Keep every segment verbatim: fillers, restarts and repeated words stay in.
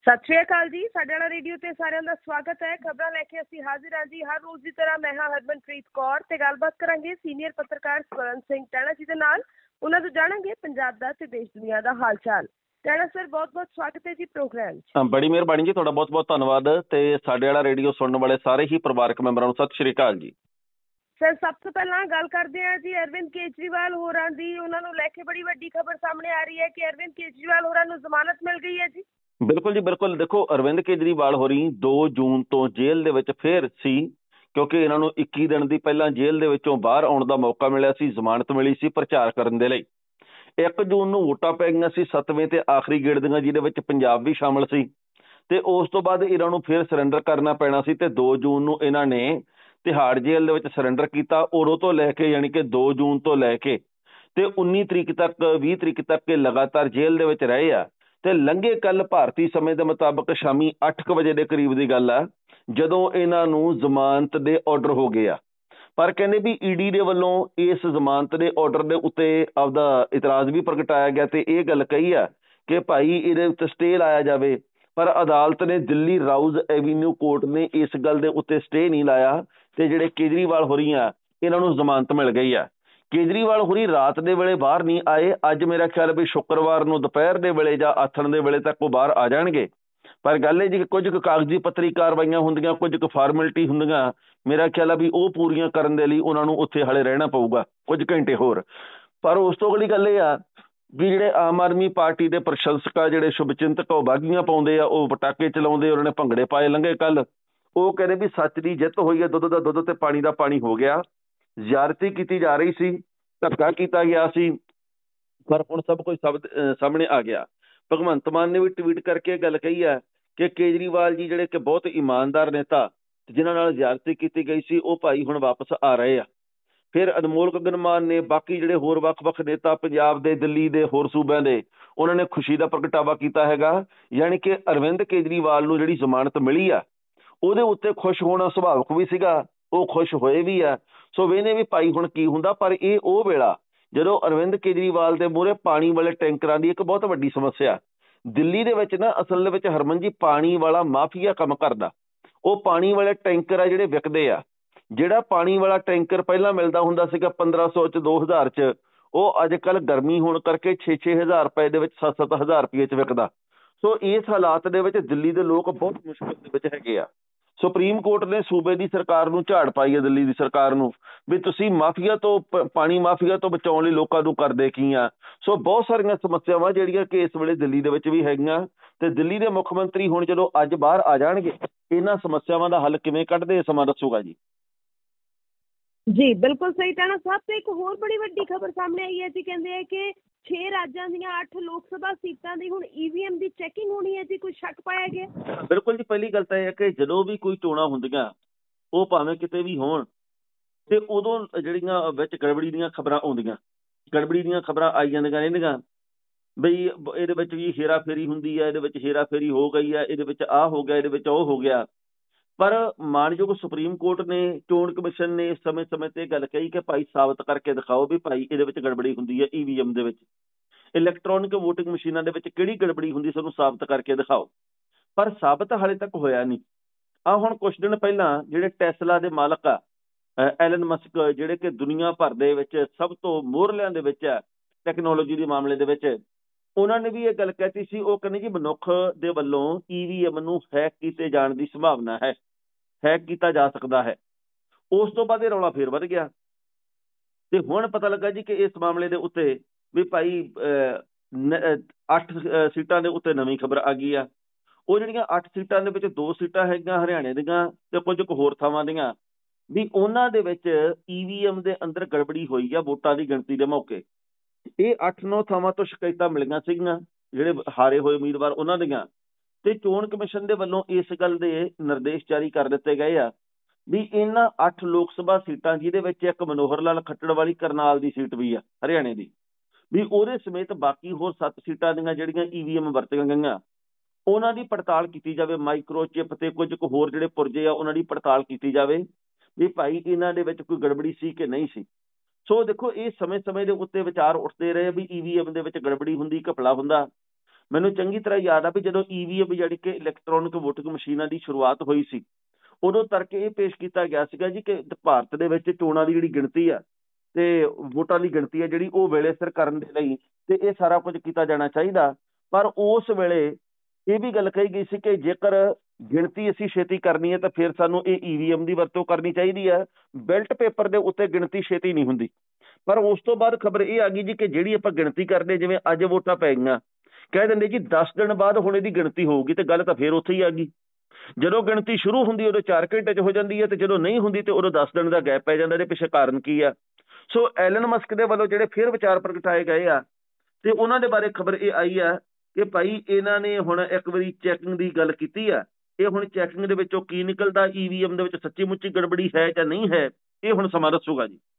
सत श्री अकाल जी। साडे वाला रेडियो ते सारिਆਂ ਦਾ स्वागत है। खबरां लैके ਅਸੀਂ हाजिर ਹਾਂ जी। हर रोज की तरह मैं हाँ हरमनप्रीत कौर ते गलबात करांगे सीनियर पत्रकार स्वर्ण सिंह टैणा जी दे नाल। उन्हां ਤੋਂ ਜਾਣਾਂਗੇ पंजाब दा ते देश दुनिया दा हाल चाल। टैणा सर बहुत बहुत स्वागत है जी प्रोग्राम च। बड़ी मेहरबानी जी, तुहाडा बहुत बहुत धन्नवाद ते साडे वाला रेडियो सुनने वाले सारे ही परिवारक मैंबरां नूं सत श्री अकाल जी। सर सब तो पहला गल करते हैं जी अरविंद केजरीवाल होरां दी। उन्हां नूं लैके बड़ी वड्डी खबर सामने आ रही है कि अरविंद केजरीवाल होरां नूं जमानत मिल गई है जी। बिल्कुल जी बिल्कुल। देखो अरविंद केजरीवाल होरी दो जून तो जेल दे विच फिर सी, क्योंकि इन्हां नूं इक्की दिन दी पहलां जेल दे विचों बाहर आउण दा मौका मिलिया सी, जमानत मिली सी प्रचार करन दे लई। एक जून नूं वोटां पै गईआं सी सत्तवें ते आखिरी गेड़ दीआं, जिहदे विच पंजाब भी शामिल सी ते उस तो बाद इन्हां नूं फिर सरैंडर करना पैना सी ते दो जून नूं इन्हां ने तिहाड़ जेल दे विच सरैंडर कीता। उदों तो लैके यानी कि दो जून तो लैके ते उन्नी तरीक तक बीस तरीक तक लगातार जेल दे विच रहे आ। ਤੇ ਲੰਘੇ ਕੱਲ ਭਾਰਤੀ ਸਮੇਂ ਦੇ ਮੁਤਾਬਕ ਸ਼ਾਮੀ ਅੱਠ ਕੁ ਵਜੇ ਦੇ ਕਰੀਬ ਦੀ ਗੱਲ ਆ ਜਦੋਂ ਇਹਨਾਂ ਨੂੰ ਜ਼ਮਾਨਤ ਦੇ ਆਰਡਰ ਹੋ ਗਏ ਆ। ਪਰ ਕਹਿੰਦੇ ਵੀ ਈਡੀ ਦੇ ਵੱਲੋਂ ਇਸ ਜ਼ਮਾਨਤ ਦੇ ਆਰਡਰ ਦੇ ਉੱਤੇ ਆਪਦਾ ਇਤਰਾਜ਼ ਵੀ ਪ੍ਰਗਟਾਇਆ ਗਿਆ ਤੇ ਇਹ ਗੱਲ ਕਹੀ ਆ ਕਿ ਭਾਈ ਇਹਦੇ ਉੱਤੇ ਸਟੇ ਲਾਇਆ ਜਾਵੇ। ਪਰ ਅਦਾਲਤ ਨੇ ਦਿੱਲੀ ਰਾਊਜ਼ ਐਵੀਨਿਊ ਕੋਰਟ ਨੇ ਇਸ ਗੱਲ ਦੇ ਉੱਤੇ ਸਟੇ ਨਹੀਂ ਲਾਇਆ ਤੇ ਜਿਹੜੇ ਕੇਜਰੀਵਾਲ ਹੋ ਰਹੀ ਆ ਇਹਨਾਂ ਨੂੰ ਜ਼ਮਾਨਤ ਮਿਲ ਗਈ ਆ। ਕੇਜਰੀਵਾਲ ਹੋਰੀ ਰਾਤ ਦੇ ਵੇਲੇ ਬਾਹਰ ਨਹੀਂ ਆਏ। ਅੱਜ ਮੇਰਾ ਖਿਆਲ ਵੀ ਸ਼ੁੱਕਰਵਾਰ ਨੂੰ ਦੁਪਹਿਰ ਦੇ ਵੇਲੇ ਜਾਂ ਆਥਣ ਦੇ ਵੇਲੇ ਤੱਕ ਉਹ ਬਾਹਰ ਆ ਜਾਣਗੇ। ਪਰ ਗੱਲ ਇਹ ਜੀ ਕਿ ਕੁਝ ਕੁ ਕਾਗਜ਼ੀ ਪੱਤਰੀ ਕਾਰਵਾਈਆਂ ਹੁੰਦੀਆਂ, ਕੁਝ ਕੁ ਫਾਰਮੈਲਿਟੀ ਹੁੰਦੀਆਂ, ਮੇਰਾ ਖਿਆਲ ਆ ਵੀ ਉਹ ਪੂਰੀਆਂ ਕਰਨ ਦੇ ਲਈ ਉਹਨਾਂ ਨੂੰ ਉੱਥੇ ਹਾਲੇ ਰਹਿਣਾ ਪਊਗਾ ਕੁਝ ਘੰਟੇ ਹੋਰ। ਪਰ ਉਸ ਤੋਂ ਅਗਲੀ ਗੱਲ ਇਹ ਆ ਵੀ ਜਿਹੜੇ ਆਮ ਆਦਮੀ ਪਾਰਟੀ ਦੇ ਪ੍ਰਸ਼ੰਸਕ ਆ, ਜਿਹੜੇ ਸ਼ੁਭ ਚਿੰਤਕ ਉਹ ਬਾਗੀਆਂ ਪਾਉਂਦੇ ਆ, ਉਹ ਪਟਾਕੇ ਚਲਾਉਂਦੇ, ਉਹਨਾਂ ਨੇ ਭੰਗੜੇ ਪਾਏ ਲੰਘੇ ਕੱਲ। ਉਹ ਕਹਿੰਦੇ ਵੀ ਸੱਚ ਦੀ ਜਿੱਤ ਹੋਈ ਹੈ, ਦੁੱਧ ਦਾ ਦੁੱਧ ਤੇ ਪਾਣੀ ਦਾ ਪਾਣੀ ਹੋ ਗਿਆ। ਜ਼ਿਆਦਤੀ ਕੀਤੀ ਜਾ ਰਹੀ ਸੀ, ਧੱਕਾ ਕੀਤਾ ਗਿਆ ਸੀ, ਪਰ ਹੁਣ ਸਭ ਕੁਝ ਸਭ ਸਾਹਮਣੇ ਆ ਗਿਆ। ਭਗਵੰਤ ਮਾਨ ਨੇ ਵੀ ਟਵੀਟ ਕਰਕੇ ਇਹ ਗੱਲ ਕਹੀ ਹੈ ਕਿ ਕੇਜਰੀਵਾਲ ਜੀ ਜਿਹੜੇ ਕਿ ਬਹੁਤ ਇਮਾਨਦਾਰ ਨੇਤਾ ਜਿਨ੍ਹਾਂ ਨਾਲ ਜ਼ਿਆਦਤੀ ਕੀਤੀ ਗਈ ਸੀ ਉਹ ਭਾਈ ਹੁਣ ਵਾਪਸ ਆ ਰਹੇ ਆ। ਫਿਰ ਅਨਮੋਲ ਗਗਨ ਮਾਨ ਨੇ, ਬਾਕੀ ਜਿਹੜੇ ਹੋਰ ਵੱਖ ਵੱਖ ਨੇਤਾ ਪੰਜਾਬ ਦੇ, ਦਿੱਲੀ ਦੇ, ਹੋਰ ਸੂਬਿਆਂ ਦੇ, ਉਹਨਾਂ ਨੇ ਖੁਸ਼ੀ ਦਾ ਪ੍ਰਗਟਾਵਾ ਕੀਤਾ ਹੈਗਾ। ਯਾਨੀ ਕਿ ਅਰਵਿੰਦ ਕੇਜਰੀਵਾਲ ਨੂੰ ਜਿਹੜੀ ਜ਼ਮਾਨਤ ਮਿਲੀ ਆ ਉਹਦੇ ਉੱਤੇ ਖੁਸ਼ ਹੋਣਾ ਸੁਭਾਵਿਕ ਵੀ ਸੀਗਾ, ਉਹ ਖੁਸ਼ ਹੋਏ ਵੀ ਆ। ਸੋ ਵੇਨੇ ਵੀ ਭਾਈ ਹੁਣ ਕੀ ਹੁੰਦਾ। ਪਰ ਇਹ ਉਹ ਵੇਲਾ ਜਦੋਂ ਅਰਵਿੰਦ ਕੇਜਰੀਵਾਲ ਦੇ ਮੂਹਰੇ ਪਾਣੀ ਵਾਲੇ ਟੈਂਕਰਾਂ ਦੀ ਇੱਕ ਬਹੁਤ ਵੱਡੀ ਸਮੱਸਿਆ ਦਿੱਲੀ ਦੇ ਵਿੱਚ ਨਾ, ਅਸਲ ਦੇ ਵਿੱਚ ਹਰਮਨ ਜੀ ਪਾਣੀ ਵਾਲਾ ਮਾਫੀਆ ਕੰਮ ਕਰਦਾ। ਉਹ ਪਾਣੀ ਵਾਲੇ ਟੈਂਕਰ ਆ ਜਿਹੜੇ ਵਿਕਦੇ ਆ। ਜਿਹੜਾ ਪਾਣੀ ਵਾਲਾ ਟੈਂਕਰ ਪਹਿਲਾਂ ਮਿਲਦਾ ਹੁੰਦਾ ਸੀਗਾ ਪੰਦਰਾਂ ਸੌ ਚ, ਦੋ ਹਜ਼ਾਰ ਚ, ਉਹ ਅੱਜ ਕੱਲ੍ਹ ਗਰਮੀ ਹੋਣ ਕਰਕੇ ਛੇ ਛੇ ਹਜ਼ਾਰ ਰੁਪਏ ਦੇ ਵਿੱਚ, ਸੱਤ ਸੱਤ ਹਜ਼ਾਰ ਰੁਪਏ ਚ ਵਿਕਦਾ। ਸੋ ਇਸ ਹਾਲਾਤ ਦੇ ਵਿੱਚ ਦਿੱਲੀ ਦੇ ਲੋਕ ਬਹੁਤ ਮੁਸ਼ਕਿਲ ਦੇ ਵਿੱਚ ਹੈਗੇ ਆ। ਸੁਪਰੀਮ ਕੋਰਟ ਨੇ ਸੂਬੇ ਦੀ ਸਰਕਾਰ ਨੂੰ ਝਾੜ ਪਾਈ ਹੈ, ਦਿੱਲੀ ਦੀ ਸਰਕਾਰ ਨੂੰ, ਵੀ ਤੁਸੀਂ ਮਾਫੀਆ ਤੋਂ, ਪਾਣੀ ਮਾਫੀਆ ਤੋਂ ਬਚਾਉਣ ਲਈ ਲੋਕਾਂ ਨੂੰ ਕਰਦੇ ਕੀ ਆ। ਸੋ ਬਹੁਤ ਸਾਰੀਆਂ ਸਮੱਸਿਆਵਾਂ ਜਿਹੜੀਆਂ ਕਿ ਇਸ ਵੇਲੇ ਦਿੱਲੀ ਦੇ ਵਿੱਚ ਵੀ ਹੈਗੀਆਂ ਤੇ ਦਿੱਲੀ ਦੇ ਮੁੱਖ ਮੰਤਰੀ ਹੁਣ ਜਦੋਂ ਅੱਜ ਬਾਹਰ ਆ ਜਾਣਗੇ ਇਹਨਾਂ ਸਮੱਸਿਆਵਾਂ ਦਾ ਹੱਲ ਕਿਵੇਂ ਕੱਢਦੇ ਸਮਾਂ ਦੱਸੂਗਾ ਜੀ। ਜੀ ਬਿਲਕੁਲ ਸਹੀ ਟੈਣਾ ਸਾਹਿਬ। ਤੇ ਇੱਕ ਹੋਰ ਬੜੀ ਵੱਡੀ ਖਬਰ ਸਾਹਮਣੇ ਆਈ ਹੈ ਜੀ, ਕਹਿੰਦੇ ਹੈ ਕਿ ਛੇ ਰਾਜਾਂ ਦੀਆਂ ਅੱਠ ਲੋਕ ਸਭਾ ਸੀਟਾਂ ਦੀ ਹੁਣ ਈਵੀਐਮ ਦੀ ਚੈਕਿੰਗ ਹੋਣੀ ਹੈ ਜੀ। ਕੋਈ ਸ਼ੱਕ ਪਾਇਆ ਗਿਆ? ਬਿਲਕੁਲ ਜੀ। ਪਹਿਲੀ ਗੱਲ ਤਾਂ ਇਹ ਹੈ ਕਿ ਜਦੋਂ ਵੀ ਕੋਈ ਚੋਣਾਂ ਹੁੰਦੀਆਂ ਉਹ ਭਾਵੇਂ ਕਿਤੇ ਵੀ ਹੋਣ ਤੇ ਉਦੋਂ ਜਿਹੜੀਆਂ ਵਿੱਚ ਗੜਬੜੀ ਦੀਆਂ ਖਬਰਾਂ ਆਉਂਦੀਆਂ, ਗੜਬੜੀ ਦੀਆਂ ਖਬਰਾਂ ਆਈ ਜਾਂਦੀਆਂ ਰਹਿੰਦੀਆਂ ਬਈ ਇਹਦੇ ਵਿੱਚ ਵੀ ਹੇਰਾ ਫੇਰੀ ਹੁੰਦੀ ਹੈ, ਇਹਦੇ ਵਿੱਚ ਹੇਰਾ ਫੇਰੀ ਹੋ ਗਈ ਹੈ, ਇਹਦੇ ਵਿੱਚ ਆਹ ਹੋ ਗਿਆ, ਇਹਦੇ ਵਿੱਚ ਉਹ ਹੋ ਗਿਆ। ਪਰ ਮਾਨਯੋਗ ਸੁਪਰੀਮ ਕੋਰਟ ਨੇ, ਚੋਣ ਕਮਿਸ਼ਨ ਨੇ ਸਮੇਂ ਸਮੇਂ ਤੇ ਗੱਲ ਕਹੀ ਕਿ ਭਾਈ ਸਾਬਤ ਕਰਕੇ ਦਿਖਾਓ ਵੀ ਭਾਈ ਇਹਦੇ ਵਿੱਚ ਗੜਬੜੀ ਹੁੰਦੀ ਹੈ, ਈਵੀਐਮ ਦੇ ਵਿੱਚ, ਇਲੈਕਟ੍ਰੋਨਿਕ ਵੋਟਿੰਗ ਮਸ਼ੀਨਾਂ ਦੇ ਵਿੱਚ ਕਿਹੜੀ ਗੜਬੜੀ ਹੁੰਦੀ ਸਾਨੂੰ ਸਾਬਤ ਕਰਕੇ ਦਿਖਾਓ। ਪਰ ਸਾਬਤ ਹਾਲੇ ਤੱਕ ਹੋਇਆ ਨਹੀਂ। ਆ ਹੁਣ ਕੁਛ ਦਿਨ ਪਹਿਲਾਂ ਜਿਹੜੇ ਟੈਸਲਾ ਦੇ ਮਾਲਕ ਆ ਐਲਨ ਮਸਕ, ਜਿਹੜੇ ਕਿ ਦੁਨੀਆ ਭਰ ਦੇ ਵਿੱਚ ਸਭ ਤੋਂ ਮੋਹਰਲਿਆਂ ਦੇ ਵਿੱਚ ਹੈ ਟੈਕਨੋਲੋਜੀ ਦੇ ਮਾਮਲੇ ਦੇ ਵਿੱਚ, ਉਹਨਾਂ ਨੇ ਵੀ ਇਹ ਗੱਲ ਕਹਿਤੀ ਸੀ। ਉਹ ਕਹਿੰਦੇ ਜੀ ਮਨੁੱਖ ਦੇ ਵੱਲੋਂ ਈਵੀਐਮ ਨੂੰ ਹੈਕ ਕੀਤੇ ਜਾਣ ਦੀ ਸੰਭਾਵਨਾ ਹੈ, ਹੈਕ ਕੀਤਾ ਜਾ ਸਕਦਾ ਹੈ। ਉਸ ਤੋਂ ਬਾਅਦ ਇਹ ਰੌਲਾ ਫੇਰ ਵੱਧ ਗਿਆ ਤੇ ਹੁਣ ਪਤਾ ਲੱਗਾ ਜੀ ਕਿ ਇਸ ਮਾਮਲੇ ਦੇ ਉੱਤੇ ਵੀ ਭਾਈ ਅੱਠ ਸੀਟਾਂ ਦੇ ਉੱਤੇ ਨਵੀਂ ਖਬਰ ਆ ਗਈ ਆ। ਉਹ ਜਿਹੜੀਆਂ ਅੱਠ ਸੀਟਾਂ ਦੇ ਵਿੱਚ ਦੋ ਸੀਟਾਂ ਹੈਗੀਆਂ ਹਰਿਆਣੇ ਦੀਆਂ ਤੇ ਕੁਝ ਕੁ ਹੋਰ ਥਾਵਾਂ ਦੀਆਂ, ਵੀ ਉਹਨਾਂ ਦੇ ਵਿੱਚ ਈਵੀਐਮ ਦੇ ਅੰਦਰ ਗੜਬੜੀ ਹੋਈ ਆ ਵੋਟਾਂ ਦੀ ਗਿਣਤੀ ਦੇ ਮੌਕੇ। ਇਹ ਅੱਠ ਨੌ ਥਾਵਾਂ ਤੋਂ ਸ਼ਿਕਾਇਤਾਂ ਮਿਲੀਆਂ ਸੀਗੀਆਂ ਜਿਹੜੇ ਹਾਰੇ ਹੋਏ ਉਮੀਦਵਾਰ ਉਹਨਾਂ ਦੀਆਂ, ਤੇ ਚੋਣ ਕਮਿਸ਼ਨ ਦੇ ਵੱਲੋਂ ਇਸ ਗੱਲ ਦੇ ਨਿਰਦੇਸ਼ ਜਾਰੀ ਕਰ ਦਿੱਤੇ ਗਏ ਆ ਵੀ ਇਹਨਾਂ ਅੱਠ ਲੋਕ ਸਭਾ ਸੀਟਾਂ, ਜਿਹਦੇ ਵਿੱਚ ਇੱਕ ਮਨੋਹਰ ਲਾਲ ਖੱਟੜ ਵਾਲੀ ਕਰਨਾਲ ਦੀ ਸੀਟ ਵੀ ਆ ਹਰਿਆਣੇ ਦੀ, ਵੀ ਉਹਦੇ ਸਮੇਤ ਬਾਕੀ ਹੋਰ ਸੱਤ ਸੀਟਾਂ ਦੀਆਂ ਜਿਹੜੀਆਂ ਈਵੀਐਮ ਵਰਤੀਆਂ ਗਈਆਂ ਉਹਨਾਂ ਦੀ ਪੜਤਾਲ ਕੀਤੀ ਜਾਵੇ। ਮਾਈਕਰੋ ਚਿਪ ਤੇ ਕੁਝ ਕੁ ਹੋਰ ਜਿਹੜੇ ਪੁਰਜੇ ਆ ਉਹਨਾਂ ਦੀ ਪੜਤਾਲ ਕੀਤੀ ਜਾਵੇ ਵੀ ਭਾਈ ਇਹਨਾਂ ਦੇ ਵਿੱਚ ਕੋਈ ਗੜਬੜੀ ਸੀ ਕਿ ਨਹੀਂ ਸੀ। ਸੋ ਦੇਖੋ ਇਹ ਸਮੇਂ ਸਮੇਂ ਦੇ ਉੱਤੇ ਵਿਚਾਰ ਉੱਠਦੇ ਰਹੇ ਵੀ ਈਵੀਐਮ ਦੇ ਵਿੱਚ ਗੜਬੜੀ ਹੁੰਦੀ, ਘਪਲਾ ਹੁੰਦਾ। ਮੈਨੂੰ ਚੰਗੀ ਤਰ੍ਹਾਂ ਯਾਦ ਆ ਵੀ ਜਦੋਂ ਈਵੀਐਮ ਜਿਹੜੀ ਕਿ ਇਲੈਕਟ੍ਰੋਨਿਕ ਵੋਟਿੰਗ ਮਸ਼ੀਨਾਂ ਦੀ ਸ਼ੁਰੂਆਤ ਹੋਈ ਸੀ, ਉਦੋਂ ਤੱਕ ਇਹ ਪੇਸ਼ ਕੀਤਾ ਗਿਆ ਸੀਗਾ ਜੀ ਕਿ ਭਾਰਤ ਦੇ ਵਿੱਚ ਚੋਣਾਂ ਦੀ ਜਿਹੜੀ ਗਿਣਤੀ ਆ ਤੇ ਵੋਟਾਂ ਦੀ ਗਿਣਤੀ ਆ ਜਿਹੜੀ ਉਹ ਵੇਲੇ ਸਿਰ ਕਰਨ ਦੇ ਲਈ ਤੇ ਇਹ ਸਾਰਾ ਕੁਝ ਕੀਤਾ ਜਾਣਾ ਚਾਹੀਦਾ। ਪਰ ਉਸ ਵੇਲੇ ਇਹ ਵੀ ਗੱਲ ਕਹੀ ਗਈ ਸੀ ਕਿ ਜੇਕਰ ਗਿਣਤੀ ਅਸੀਂ ਛੇਤੀ ਕਰਨੀ ਹੈ ਤਾਂ ਫਿਰ ਸਾਨੂੰ ਇਹ ਈਵੀਐਮ ਦੀ ਵਰਤੋਂ ਕਰਨੀ ਚਾਹੀਦੀ ਹੈ, ਬੈਲਟ ਪੇਪਰ ਦੇ ਉੱਤੇ ਗਿਣਤੀ ਛੇਤੀ ਨਹੀਂ ਹੁੰਦੀ। ਪਰ ਉਸ ਤੋਂ ਬਾਅਦ ਖਬਰ ਇਹ ਆ ਗਈ ਜੀ ਕਿ ਜਿਹੜੀ ਆਪਾਂ ਗਿਣਤੀ ਕਰਦੇ, ਜਿਵੇਂ ਅੱਜ ਵੋਟਾਂ ਪੈ ਗਈਆਂ, ਕਹਿ ਦਿੰਦੇ ਜੀ ਦਸ ਦਿਨ ਬਾਅਦ ਹੁਣ ਇਹਦੀ ਗਿਣਤੀ ਹੋਊਗੀ, ਤੇ ਗੱਲ ਤਾਂ ਫਿਰ ਉੱਥੇ ਹੀ ਆ ਗਈ। ਜਦੋਂ ਗਿਣਤੀ ਸ਼ੁਰੂ ਹੁੰਦੀ ਉਦੋਂ ਚਾਰ ਘੰਟੇ 'ਚ ਹੋ ਜਾਂਦੀ ਹੈ, ਤੇ ਜਦੋਂ ਨਹੀਂ ਹੁੰਦੀ ਤੇ ਉਦੋਂ ਦਸ ਦਿਨ ਦਾ ਗੈਪ ਪੈ ਜਾਂਦਾ। ਇਹਦੇ ਪਿੱਛੇ ਕਾਰਨ ਕੀ ਆ? ਸੋ ਐਲਨ ਮਸਕ ਦੇ ਵੱਲੋਂ ਜਿਹੜੇ ਫਿਰ ਵਿਚਾਰ ਪ੍ਰਗਟਾਏ ਗਏ ਆ ਤੇ ਉਹਨਾਂ ਦੇ ਬਾਰੇ ਖਬਰ ਇਹ ਆਈ ਆ ਕਿ ਭਾਈ ਇਹਨਾਂ ਨੇ ਹੁਣ ਇੱਕ ਵਾਰੀ ਚੈਕਿੰਗ ਦੀ ਗੱਲ ਕੀਤੀ ਆ। ਇਹ ਹੁਣ ਚੈਕਿੰਗ ਦੇ ਵਿੱਚੋਂ ਕੀ ਨਿਕਲਦਾ, ਈਵੀਐਮ ਦੇ ਵਿੱਚ ਸੱਚੀ ਮੁੱਚੀ ਗੜਬੜੀ ਹੈ ਜਾਂ ਨਹੀਂ ਹੈ, ਇਹ ਹੁਣ ਸਮਾਂ ਦੱਸੂਗਾ ਜੀ।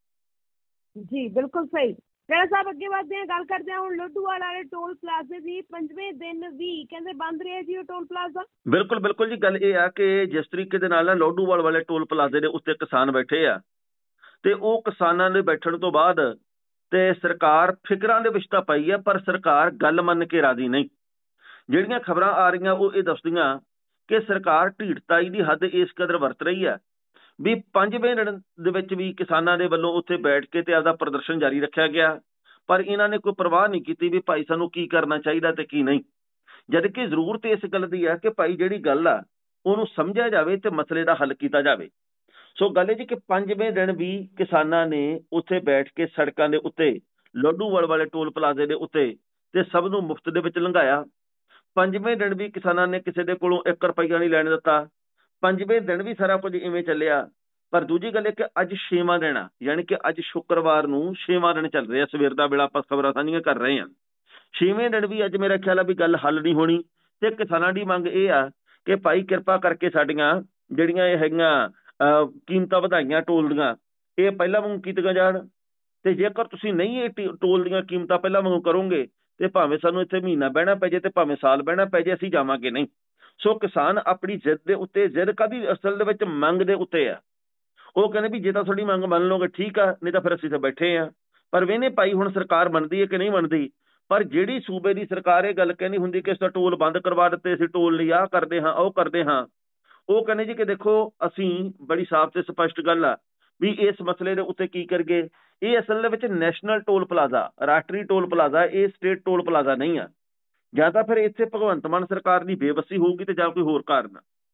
ਜੀ ਬਿਲਕੁਲ ਸਹੀ। ਟੈਣਾ ਸਾਹਿਬ ਅੱਗੇ ਵਧਦੇ ਹਾਂ, ਗੱਲ ਕਰਦੇ ਹਾਂ ਹੁਣ ਲੋਧੂਵਾਲ ਵਾਲੇ ਟੋਲ ਪਲਾਜ਼ੇ ਦੀ। ਪੰਜਵੇਂ ਦਿਨ ਵੀ ਕਹਿੰਦੇ ਬੰਦ ਰਿਹਾ ਜੀ ਉਹ ਟੋਲ ਪਲਾਜ਼ਾ। ਬਿਲਕੁਲ ਬਿਲਕੁਲ ਜੀ, ਗੱਲ ਇਹ ਆ ਕਿ ਜਿਸ ਤਰੀਕੇ ਦੇ ਨਾਲ ਨਾ ਲੋਧੂਵਾਲ ਵਾਲੇ ਟੋਲ ਪਲਾਜ਼ੇ ਦੇ ਉੱਤੇ ਕਿਸਾਨ ਬੈਠੇ ਆ ਤੇ ਉਹ ਕਿਸਾਨਾਂ ਦੇ ਬੈਠਣ ਤੋਂ ਬਾਅਦ ਤੇ ਸਰਕਾਰ ਫਿਕਰਾਂ ਦੇ ਵਿੱਚ ਤਾਂ ਪਈ ਆ, ਪਰ ਸਰਕਾਰ ਗੱਲ ਮੰਨ ਕੇ ਰਾਜ਼ੀ ਨਹੀਂ। ਜਿਹੜੀਆਂ ਖਬਰਾਂ ਆ ਰਹੀਆਂ ਉਹ ਇਹ ਦੱਸਦੀਆਂ ਕਿ ਸਰਕਾਰ ਢੀਠਤਾਈ ਦੀ ਹੱਦ ਇਸ ਕਦਰ ਵਰਤ ਰਹੀ ਹੈ ਵੀ ਪੰਜਵੇਂ ਦਿਨ ਦੇ ਵਿੱਚ ਵੀ ਕਿਸਾਨਾਂ ਦੇ ਵੱਲੋਂ ਉੱਥੇ ਬੈਠ ਕੇ ਤੇ ਆਪਦਾ ਪ੍ਰਦਰਸ਼ਨ ਜਾਰੀ ਰੱਖਿਆ ਗਿਆ, ਪਰ ਇਹਨਾਂ ਨੇ ਕੋਈ ਪਰਵਾਹ ਨਹੀਂ ਕੀਤੀ ਵੀ ਭਾਈ ਸਾਨੂੰ ਕੀ ਕਰਨਾ ਚਾਹੀਦਾ ਤੇ ਕੀ ਨਹੀਂ। ਜਦ ਕਿ ਜ਼ਰੂਰਤ ਇਸ ਗੱਲ ਦੀ ਹੈ ਕਿ ਭਾਈ ਜਿਹੜੀ ਗੱਲ ਆ ਉਹਨੂੰ ਸਮਝਿਆ ਜਾਵੇ ਤੇ ਮਸਲੇ ਦਾ ਹੱਲ ਕੀਤਾ ਜਾਵੇ। ਸੋ ਗੱਲ ਇਹ ਜੀ ਕਿ ਪੰਜਵੇਂ ਦਿਨ ਵੀ ਕਿਸਾਨਾਂ ਨੇ ਉੱਥੇ ਬੈਠ ਕੇ ਸੜਕਾਂ ਦੇ ਉੱਤੇ ਲੋਧੂਵਾਲ ਵਾਲੇ ਟੋਲ ਪਲਾਜ਼ੇ ਦੇ ਉੱਤੇ ਤੇ ਸਭ ਨੂੰ ਮੁਫਤ ਦੇ ਵਿੱਚ ਲੰਘਾਇਆ। ਪੰਜਵੇਂ ਦਿਨ ਵੀ ਕਿਸਾਨਾਂ ਨੇ ਕਿਸੇ ਦੇ ਕੋਲੋਂ ਇੱਕ ਰੁਪਈਆ ਨਹੀਂ ਲੈਣ ਦਿੱਤਾ। ਪੰਜਵੇਂ ਦਿਨ ਵੀ ਸਾਰਾ ਕੁਝ ਇਵੇਂ ਚੱਲਿਆ। ਪਰ ਦੂਜੀ ਗੱਲ ਇਹ ਕਿ ਅੱਜ ਛੇਵਾਂ ਦਿਨ ਆ, ਯਾਨੀ ਕਿ ਅੱਜ ਸ਼ੁੱਕਰਵਾਰ ਨੂੰ ਛੇਵਾਂ ਦਿਨ ਚੱਲ ਰਿਹਾ। ਸਵੇਰ ਦਾ ਵੇਲਾ ਆਪਾਂ ਖਬਰਾਂ ਸਾਂਝੀਆਂ ਕਰ ਰਹੇ ਹਾਂ। ਛੇਵੇਂ ਦਿਨ ਵੀ ਅੱਜ ਮੇਰਾ ਖਿਆਲ ਆ ਵੀ ਗੱਲ ਹੱਲ ਨਹੀਂ ਹੋਣੀ ਤੇ ਕਿਸਾਨਾਂ ਦੀ ਮੰਗ ਇਹ ਆ ਕਿ ਭਾਈ ਕਿਰਪਾ ਕਰਕੇ ਸਾਡੀਆਂ ਜਿਹੜੀਆਂ ਇਹ ਹੈਗੀਆਂ ਕੀਮਤਾਂ ਵਧਾਈਆਂ ਟੋਲ ਦੀਆਂ, ਇਹ ਪਹਿਲਾਂ ਵਾਂਗੂ ਕੀਤੀਆਂ ਜਾਣ। ਤੇ ਜੇਕਰ ਤੁਸੀਂ ਨਹੀਂ ਇਹ ਟੋਲ ਦੀਆਂ ਕੀਮਤਾਂ ਪਹਿਲਾਂ ਵਾਂਗੂ ਕਰੋਗੇ ਤੇ ਭਾਵੇਂ ਸਾਨੂੰ ਇੱਥੇ ਮਹੀਨਾ ਬਹਿਣਾ ਪੈ ਜੇ ਤੇ ਭਾਵੇਂ ਸਾਲ ਬਹਿਣਾ ਪੈ ਜੇ, ਅਸੀਂ ਜਾਵਾਂਗੇ ਨਹੀਂ। ਸੋ ਕਿਸਾਨ ਆਪਣੀ ਜਿੱਦ ਦੇ ਉੱਤੇ, ਜਿੱਦ ਕਾਹਦੀ ਅਸਲ ਦੇ ਵਿੱਚ ਮੰਗ ਦੇ ਉੱਤੇ ਆ। ਉਹ ਕਹਿੰਦੇ ਵੀ ਜੇ ਤਾਂ ਤੁਹਾਡੀ ਮੰਗ ਮੰਨ ਲਓਗੇ ਠੀਕ ਆ, ਨਹੀਂ ਤਾਂ ਫਿਰ ਅਸੀਂ ਤਾਂ ਬੈਠੇ ਆ। ਪਰ ਵੇਨੇ ਭਾਈ ਹੁਣ ਸਰਕਾਰ ਮੰਨਦੀ ਹੈ ਕਿ ਨਹੀਂ ਮੰਨਦੀ। ਪਰ ਜਿਹੜੀ ਸੂਬੇ ਦੀ ਸਰਕਾਰ ਇਹ ਗੱਲ ਕਹਿੰਦੀ ਹੁੰਦੀ ਕਿ ਇਸ ਦਾ ਟੋਲ ਬੰਦ ਕਰਵਾ ਦਿੱਤੇ, ਅਸੀਂ ਟੋਲ ਲਈ ਆਹ ਕਰਦੇ ਹਾਂ ਉਹ ਕਰਦੇ ਹਾਂ, ਉਹ ਕਹਿੰਦੇ ਜੀ ਕਿ ਦੇਖੋ ਅਸੀਂ ਬੜੀ ਸਾਫ਼ ਤੇ ਸਪਸ਼ਟ ਗੱਲ ਆ ਵੀ ਇਸ ਮਸਲੇ ਦੇ ਉੱਤੇ ਕੀ ਕਰਗੇ। ਇਹ ਅਸਲ ਦੇ ਵਿੱਚ ਨੈਸ਼ਨਲ ਟੋਲ ਪਲਾਜ਼ਾ, ਰਾਸ਼ਟਰੀ ਟੋਲ ਪਲਾਜ਼ਾ, ਇਹ ਸਟੇਟ ਟੋਲ ਪਲਾਜ਼ਾ ਨਹੀਂ ਆ। ਜਾਂ ਤਾਂ ਫਿਰ ਇੱਥੇ ਭਗਵੰਤ ਮਾਨ ਸਰਕਾਰ ਦੀ ਬੇਵੱਸੀ ਹੋਊਗੀ ਤੇ ਜਾਂ ਕੋਈ ਹੋਰ ਕਾਰਨ।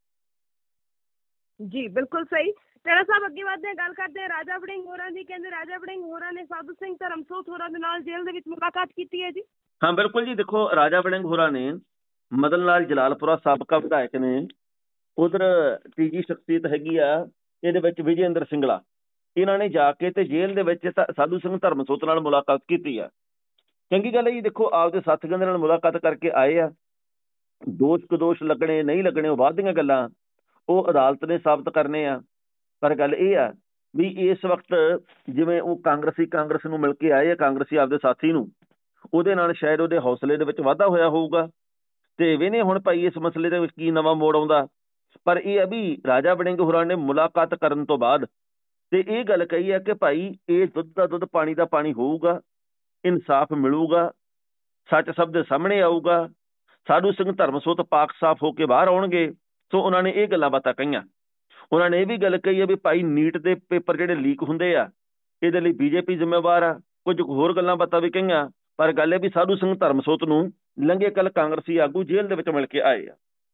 ਜੀ ਬਿਲਕੁਲ ਸਹੀ। ਟੈਣਾ ਸਾਹਿਬ ਅੱਗੇ ਵਧਦੇ ਗੱਲ ਕਰਦੇ ਹਾਂ ਰਾਜਾ ਵੜਿੰਗ ਹੋਰਾਂ ਦੀ। ਕਹਿੰਦੇ ਰਾਜਾ ਵੜਿੰਗ ਹੋਰਾਂ ਨੇ ਸਾਧੂ ਸਿੰਘ ਧਰਮਸੋਤ ਹੋਰਾਂ ਦੇ ਨਾਲ ਜੇਲ੍ਹ ਦੇ ਵਿੱਚ ਮੁਲਾਕਾਤ ਕੀਤੀ ਹੈ ਜੀ। ਹਾਂ ਬਿਲਕੁਲ ਜੀ, ਦੇਖੋ ਰਾਜਾ ਵੜਿੰਗ ਹੋਰਾਂ ਨੇ ਮਦਨ ਲਾਲ ਜਲਾਲਪੁਰਾ ਸਾਬਕਾ ਵਿਧਾਇਕ ਨੇ, ਉਧਰ ਤੀਜੀ ਸ਼ਖਸੀਅਤ ਹੈਗੀ ਆ ਇਹਦੇ ਵਿੱਚ ਵਿਜੇਂਦਰ ਸਿੰਗਲਾ, ਇਹਨਾਂ ਨੇ ਜਾ ਕੇ ਤੇ ਜੇਲ੍ਹ ਦੇ ਵਿੱਚ ਸਾਧੂ ਸਿੰਘ ਧਰਮਸੋਤ ਨਾਲ ਮੁਲਾਕਾਤ ਕੀਤੀ ਆ। ਚੰਗੀ ਗੱਲ ਹੈ ਜੀ। ਦੇਖੋ ਆਪਦੇ ਸਾਥੀਆਂ ਦੇ ਨਾਲ ਮੁਲਾਕਾਤ ਕਰਕੇ ਆਏ ਆ। ਦੋਸ਼ ਕਦੋਸ਼ ਲੱਗਣੇ ਨਹੀਂ ਲੱਗਣੇ ਉਹ ਬਾਅਦ ਦੀਆਂ ਗੱਲਾਂ, ਉਹ ਅਦਾਲਤ ਨੇ ਸਾਬਤ ਕਰਨੇ ਆ। ਪਰ ਗੱਲ ਇਹ ਆ ਵੀ ਇਸ ਵਕਤ ਜਿਵੇਂ ਉਹ ਕਾਂਗਰਸੀ ਕਾਂਗਰਸ ਨੂੰ ਮਿਲ ਕੇ ਆਏ ਆ, ਕਾਂਗਰਸੀ ਆਪਦੇ ਸਾਥੀ ਨੂੰ, ਉਹਦੇ ਨਾਲ ਸ਼ਾਇਦ ਉਹਦੇ ਹੌਸਲੇ ਦੇ ਵਿੱਚ ਵਾਧਾ ਹੋਇਆ ਹੋਊਗਾ। ਤੇ ਵੇਨੇ ਹੁਣ ਭਾਈ ਇਸ ਮਸਲੇ ਦੇ ਵਿੱਚ ਕੀ ਨਵਾਂ ਮੋੜ ਆਉਂਦਾ। ਪਰ ਇਹ ਆ ਵੀ ਰਾਜਾ ਵੜਿੰਗ ਹੋਰਾਂ ਨੇ ਮੁਲਾਕਾਤ ਕਰਨ ਤੋਂ ਬਾਅਦ ਤੇ ਇਹ ਗੱਲ ਕਹੀ ਹੈ ਕਿ ਭਾਈ ਇਹ ਦੁੱਧ ਦਾ ਦੁੱਧ ਪਾਣੀ ਦਾ ਪਾਣੀ ਹੋਊਗਾ, ਇਨਸਾਫ ਮਿਲੂਗਾ, ਸੱਚ ਸਭ ਦੇ ਸਾਹਮਣੇ ਆਊਗਾ, ਸਾਧੂ ਸਿੰਘ ਧਰਮਸੋਤ ਪਾਕ ਸਾਫ਼ ਹੋ ਕੇ ਬਾਹਰ ਆਉਣਗੇ। ਸੋ ਉਹਨਾਂ ਨੇ ਇਹ ਗੱਲਾਂ ਬਾਤਾਂ ਕਹੀਆਂ। ਉਹਨਾਂ ਨੇ ਇਹ ਵੀ ਗੱਲ ਕਹੀ ਹੈ ਵੀ ਭਾਈ ਨੀਟ ਦੇ ਪੇਪਰ ਜਿਹੜੇ ਲੀਕ ਹੁੰਦੇ ਆ ਇਹਦੇ ਲਈ ਬੀਜੇਪੀ ਜ਼ਿੰਮੇਵਾਰ ਆ। ਕੁਝ ਹੋਰ ਗੱਲਾਂ ਬਾਤਾਂ ਵੀ ਕਹੀਆਂ। ਪਰ ਗੱਲ ਇਹ ਵੀ ਸਾਧੂ ਸਿੰਘ ਧਰਮਸੋਤ ਨੂੰ ਲੰਘੇ ਕੱਲ ਕਾਂਗਰਸੀ ਆਗੂ ਜੇਲ੍ਹ ਦੇ ਵਿੱਚ ਮਿਲ ਕੇ ਆਏ ਆ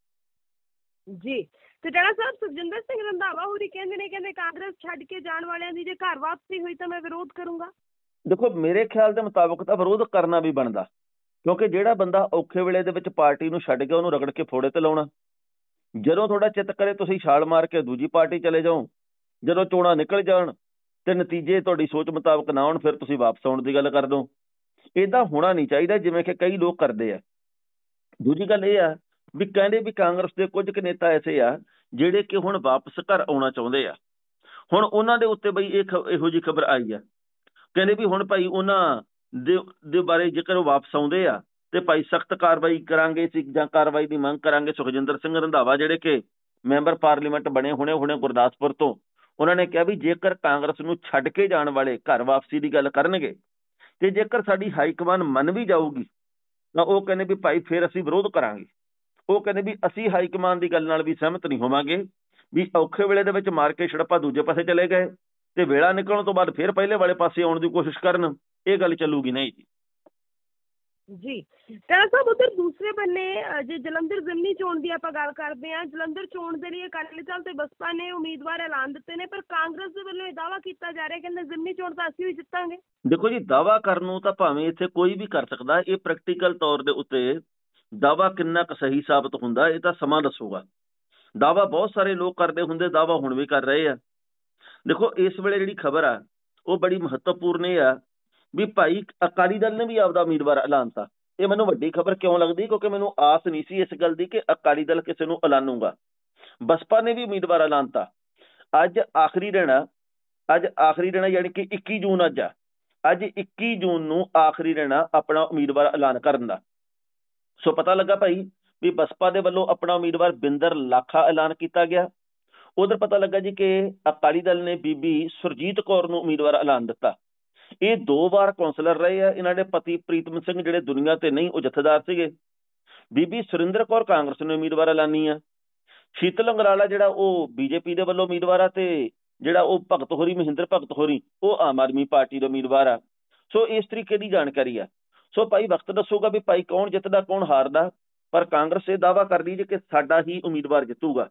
ਜੀ। ਤੇ ਟੈਣਾ ਸਾਹਿਬ ਸੁਖਜਿੰਦਰ ਸਿੰਘ ਰੰਧਾਵਾ ਹੋਰੀ ਕਹਿੰਦੇ ਨੇ, ਕਹਿੰਦੇ ਕਾਂਗਰਸ ਛੱਡ ਕੇ ਜਾਣ ਵਾਲਿਆਂ ਦੀ ਜੇ ਘਰ ਵਾਪਸੀ ਹੋਈ ਤਾਂ ਮੈਂ ਵਿਰੋਧ ਕਰੂੰਗਾ। ਦੇਖੋ ਮੇਰੇ ਖਿਆਲ ਦੇ ਮੁਤਾਬਕ ਤਾਂ ਵਿਰੋਧ ਕਰਨਾ ਵੀ ਬਣਦਾ, ਕਿਉਂਕਿ ਜਿਹੜਾ ਬੰਦਾ ਔਖੇ ਵੇਲੇ ਦੇ ਵਿੱਚ ਪਾਰਟੀ ਨੂੰ ਛੱਡ ਕੇ ਉਹਨੂੰ ਰਗੜ ਕੇ ਫੋੜੇ ਤੇ ਲਾਉਣਾ। ਜਦੋਂ ਤੁਹਾਡਾ ਚਿੱਤ ਕਰੇ ਤੁਸੀਂ ਛਾਲ ਮਾਰ ਕੇ ਦੂਜੀ ਪਾਰਟੀ ਚਲੇ ਜਾਓ, ਜਦੋਂ ਚੋਣਾਂ ਨਿਕਲ ਜਾਣ ਤੇ ਨਤੀਜੇ ਤੁਹਾਡੀ ਸੋਚ ਮੁਤਾਬਕ ਨਾ ਆਉਣ ਫਿਰ ਤੁਸੀਂ ਵਾਪਸ ਆਉਣ ਦੀ ਗੱਲ ਕਰ ਦਿਓ। ਏਦਾਂ ਹੋਣਾ ਨਹੀਂ ਚਾਹੀਦਾ ਜਿਵੇਂ ਕਿ ਕਈ ਲੋਕ ਕਰਦੇ ਆ। ਦੂਜੀ ਗੱਲ ਇਹ ਆ ਵੀ ਕਹਿੰਦੇ ਵੀ ਕਾਂਗਰਸ ਦੇ ਕੁਝ ਕੁ ਨੇਤਾ ਐਸੇ ਆ ਜਿਹੜੇ ਕਿ ਹੁਣ ਵਾਪਸ ਘਰ ਆਉਣਾ ਚਾਹੁੰਦੇ ਆ। ਹੁਣ ਉਹਨਾਂ ਦੇ ਉੱਤੇ ਬਈ ਇਹ ਇਹੋ ਜਿਹੀ ਖਬਰ ਆਈ ਆ, ਕਹਿੰਦੇ ਵੀ ਹੁਣ ਭਾਈ ਉਹਨਾਂ ਦੇ ਦੇ ਬਾਰੇ ਜੇਕਰ ਉਹ ਵਾਪਸ ਆਉਂਦੇ ਆ ਤੇ ਭਾਈ ਸਖਤ ਕਾਰਵਾਈ ਕਰਾਂਗੇ ਸੀ ਜਾਂ ਕਾਰਵਾਈ ਦੀ ਮੰਗ ਕਰਾਂਗੇ। ਸੁਖਜਿੰਦਰ ਸਿੰਘ ਰੰਧਾਵਾ ਜਿਹੜੇ ਕਿ ਮੈਂਬਰ ਪਾਰਲੀਮੈਂਟ ਬਣੇ ਹੁਣੇ ਹੁਣੇ ਗੁਰਦਾਸਪੁਰ ਤੋਂ, ਉਹਨਾਂ ਨੇ ਕਿਹਾ ਵੀ ਜੇਕਰ ਕਾਂਗਰਸ ਨੂੰ ਛੱਡ ਕੇ ਜਾਣ ਵਾਲੇ ਘਰ ਵਾਪਸੀ ਦੀ ਗੱਲ ਕਰਨਗੇ ਤੇ ਜੇਕਰ ਸਾਡੀ ਹਾਈਕਮਾਨ ਮੰਨ ਵੀ ਜਾਊਗੀ ਤਾਂ ਉਹ ਕਹਿੰਦੇ ਵੀ ਭਾਈ ਫਿਰ ਅਸੀਂ ਵਿਰੋਧ ਕਰਾਂਗੇ। ਉਹ ਕਹਿੰਦੇ ਵੀ ਅਸੀਂ ਹਾਈ ਕਮਾਨ ਦੀ ਗੱਲ ਨਾਲ ਵੀ ਸਹਿਮਤ ਨਹੀਂ ਹੋਵਾਂਗੇ ਵੀ ਔਖੇ ਵੇਲੇ ਦੇ ਵਿੱਚ ਮਾਰ ਕੇ ਛੜੱਪਾ ਦੂਜੇ ਪਾਸੇ ਚਲੇ ਗਏ ਤੇ ਵੇਲਾ ਨਿਕਲਣ ਤੋਂ ਬਾਅਦ ਫਿਰ ਪਹਿਲੇ ਵਾਲੇ ਪਾਸੇ ਆਉਣ ਦੀ ਕੋਸ਼ਿਸ਼ ਕਰਨ, ਇਹ ਗੱਲ ਚੱਲੂਗੀ ਨਹੀਂ ਜੀ। ਜੀ ਟਾਣਾ ਸਾਹਿਬ, ਉਧਰ ਦੂਸਰੇ ਬੰਨੇ ਅ, ਜੇ ਜਲੰਧਰ ਜ਼ਿਮਨੀ ਚੋਣ ਦੀ ਆਪਾਂ ਗੱਲ ਕਰਦੇ ਹਾਂ, ਜਲੰਧਰ ਚੋਣ ਦੇ ਲਈ ਅਕਾਲੀ ਦਲ ਤੇ ਬਸਪਾ ਨੇ ਉਮੀਦਵਾਰ ਐਲਾਨ ਦਿੱਤੇ ਨੇ, ਪਰ ਕਾਂਗਰਸ ਦੇ ਵੱਲੋਂ ਇਹ ਦਾਅਵਾ ਕੀਤਾ ਜਾ ਰਿਹਾ, ਕਹਿੰਦੇ ਜ਼ਿਮਨੀ ਚੋਣ ਤਾਂ ਅਸੀਂ ਵੀ ਜਿੱਤਾਂਗੇ। ਦੇਖੋ ਜੀ, ਦਾਅਵਾ ਕਰਨ ਨੂੰ ਤਾਂ ਭਾਵੇਂ ਇੱਥੇ ਕੋਈ ਵੀ ਕਰ ਸਕਦਾ, ਇਹ ਪ੍ਰੈਕਟੀਕਲ ਤੌਰ ਦੇ ਉੱਤੇ ਦਾਅਵਾ ਕਿੰਨਾ ਕੁ ਸਹੀ ਸਾਬਤ ਹੁੰਦਾ ਇਹ ਤਾਂ ਸਮਾਂ ਦੱਸੂਗਾ। ਦਾਅਵਾ ਬਹੁਤ ਸਾਰੇ ਲੋਕ ਕਰਦੇ ਹੁੰਦੇ, ਦਾਅਵਾ ਹੁਣ ਵੀ ਕਰ ਰਹੇ ਆ। ਦੇਖੋ ਇਸ ਵੇਲੇ ਜਿਹੜੀ ਖਬਰ ਆ ਉਹ ਬੜੀ ਮਹੱਤਵਪੂਰਨ ਇਹ ਆ ਵੀ ਭਾਈ ਅਕਾਲੀ ਦਲ ਨੇ ਵੀ ਆਪਦਾ ਉਮੀਦਵਾਰ ਐਲਾਨਤਾ। ਇਹ ਮੈਨੂੰ ਵੱਡੀ ਖਬਰ ਕਿਉਂ ਲੱਗਦੀ, ਕਿਉਂਕਿ ਮੈਨੂੰ ਆਸ ਨਹੀਂ ਸੀ ਇਸ ਗੱਲ ਦੀ ਕਿ ਅਕਾਲੀ ਦਲ ਕਿਸੇ ਨੂੰ ਐਲਾਨੂਗਾ। ਬਸਪਾ ਨੇ ਵੀ ਉਮੀਦਵਾਰ ਐਲਾਨਤਾ। ਅੱਜ ਆਖਰੀ ਦਿਨ ਆ, ਅੱਜ ਆਖਰੀ ਦਿਨ ਆ, ਯਾਨੀ ਕਿ ਇੱਕੀ ਜੂਨ ਅੱਜ ਆ। ਅੱਜ ਇੱਕੀ ਜੂਨ ਨੂੰ ਆਖਰੀ ਦਿਨ ਆ ਆਪਣਾ ਉਮੀਦਵਾਰ ਐਲਾਨ ਕਰਨ ਦਾ। ਸੋ ਪਤਾ ਲੱਗਾ ਭਾਈ ਵੀ ਬਸਪਾ ਦੇ ਵੱਲੋਂ ਆਪਣਾ ਉਮੀਦਵਾਰ ਬਿੰਦਰ ਲਾਖਾ ਐਲਾਨ ਕੀਤਾ ਗਿਆ। ਉਧਰ ਪਤਾ ਲੱਗਾ ਜੀ ਕਿ ਅਕਾਲੀ ਦਲ ਨੇ ਬੀਬੀ ਸੁਰਜੀਤ ਕੌਰ ਨੂੰ ਉਮੀਦਵਾਰ ਐਲਾਨ ਦਿੱਤਾ। ਇਹ ਦੋ ਵਾਰ ਕੌਂਸਲਰ ਰਹੇ ਆ। ਇਹਨਾਂ ਦੇ ਪਤੀ ਪ੍ਰੀਤਮ ਸਿੰਘ ਜਿਹੜੇ ਦੁਨੀਆ ਤੇ ਨਹੀਂ, ਉਹ ਜਥੇਦਾਰ ਸੀਗੇ। ਬੀਬੀ ਸੁਰਿੰਦਰ ਕੌਰ ਕਾਂਗਰਸ ਨੇ ਉਮੀਦਵਾਰ ਐਲਾਨੀ ਆ। ਸ਼ੀਤਲ ਅੰਗਰਾਲਾ ਜਿਹੜਾ ਉਹ ਬੀਜੇਪੀ ਦੇ ਵੱਲੋਂ ਉਮੀਦਵਾਰ ਆ, ਤੇ ਜਿਹੜਾ ਉਹ ਭਗਤ ਹੋਰੀ, ਮਹਿੰਦਰ ਭਗਤ ਹੋਰੀ, ਉਹ ਆਮ ਆਦਮੀ ਪਾਰਟੀ ਦਾ ਉਮੀਦਵਾਰ ਆ। ਸੋ ਇਸ ਤਰੀਕੇ ਦੀ ਜਾਣਕਾਰੀ ਆ। ਸੋ ਭਾਈ ਵਕਤ ਦੱਸੂਗਾ ਵੀ ਭਾਈ ਕੌਣ ਜਿੱਤਦਾ ਕੌਣ ਹਾਰਦਾ, ਪਰ ਕਾਂਗਰਸ ਇਹ ਦਾਅਵਾ ਕਰ ਰਹੀ ਜੀ ਕਿ ਸਾਡਾ ਹੀ ਉਮੀਦਵਾਰ ਜਿੱਤੂਗਾ।